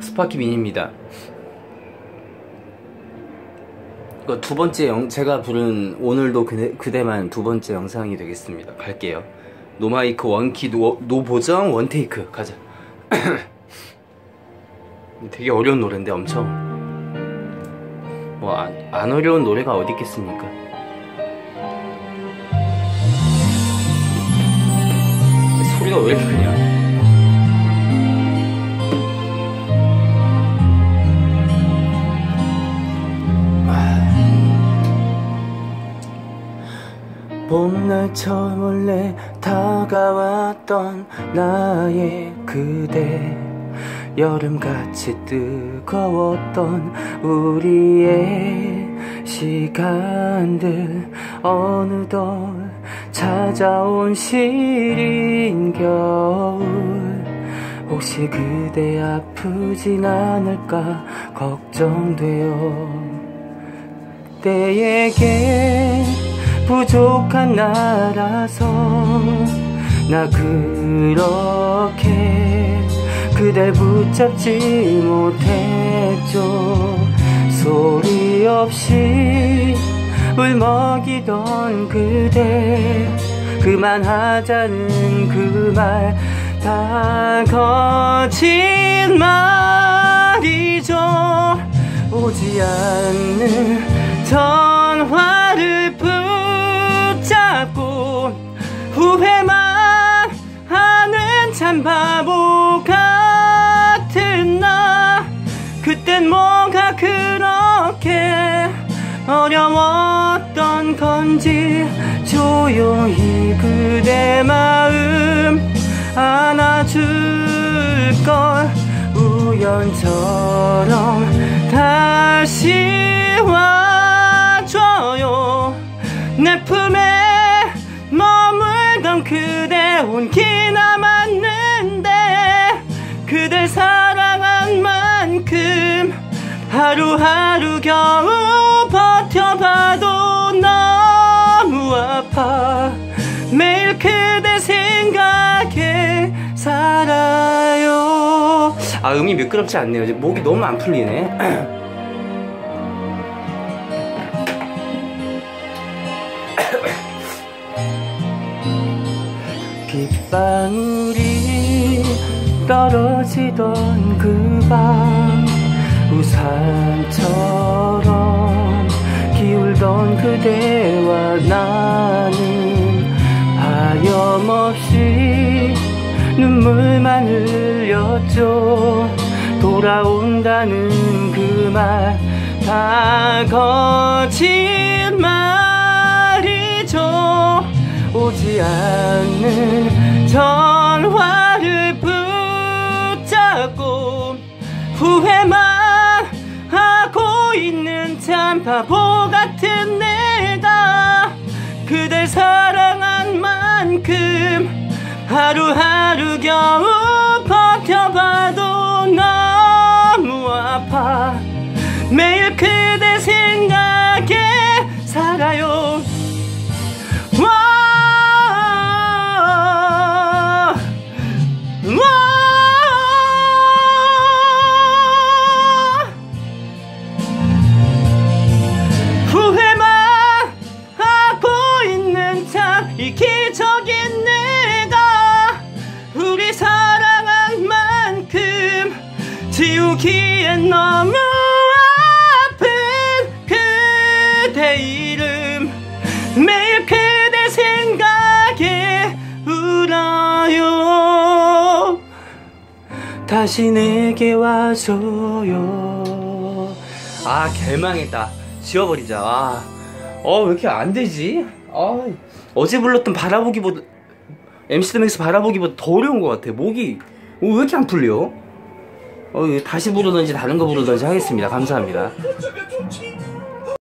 스파키민입니다. 이거 두 번째 제가 부른 오늘도 그대만 두 번째 영상이 되겠습니다. 갈게요. 노마이크 원키 노보정 원테이크 가자. 되게 어려운 노래인데 엄청 뭐 안 어려운 노래가 어디 있겠습니까? 소리가 왜 이렇게 크냐? 봄날 처음 몰래 다가왔던 나의 그대, 여름같이 뜨거웠던 우리의 시간들, 어느덧 찾아온 시린 겨울. 혹시 그대 아프진 않을까 걱정돼요. 그대에게 부족한 나라서 나 그렇게 그댈 붙잡지 못했죠. 소리 없이 울먹이던 그대, 그만하자는 그 말 다 거짓 말이죠. 오지 않는 전화를 붙잡고 후회만 하는 참 바보 같은 나, 그땐 뭐가 그렇게 어려웠던 건지 조용히 그대 마음 안아줄걸. 우연처럼 다시 와줘요. 내 품에 머물던 그대 온기 남았는데, 그댈 사랑한 만큼 하루하루 겨우 버텨봐도 너무 아파. 매일 그대 생각에 살아요. 아, 음이 미끄럽지 않네요. 이제 목이 너무 안 풀리네. 빗방울이 떨어지던 그 밤, 우산처럼 기울던 그대와 나는 하염없이 눈물만 흘렸죠. 돌아온다는 그 말 다 거짓말이죠. 오지 않는 전화를 붙잡고 후회만 하고 있는 참 바보 같은 내가, 그댈 사랑한 만큼 하루하루 겨우 버텨봐도 너무 아파. 매일 그대 생각에 살아요. 후회만 하고 있는 참 이기적인 내가, 우리 사랑한 만큼 지우기엔 너무 아픈 그대 이름, 매일 그대 생각에 울어요. 다시 내게 와줘요. 아, 개망했다. 지워버리자. 왜 이렇게 안 되지? 어제 불렀던 바라보기보다, MC 더맥스 바라보기보다 더 어려운 것 같아. 목이 왜 이렇게 안 풀려? 다시 부르든지 다른 거 부르든지 하겠습니다. 감사합니다.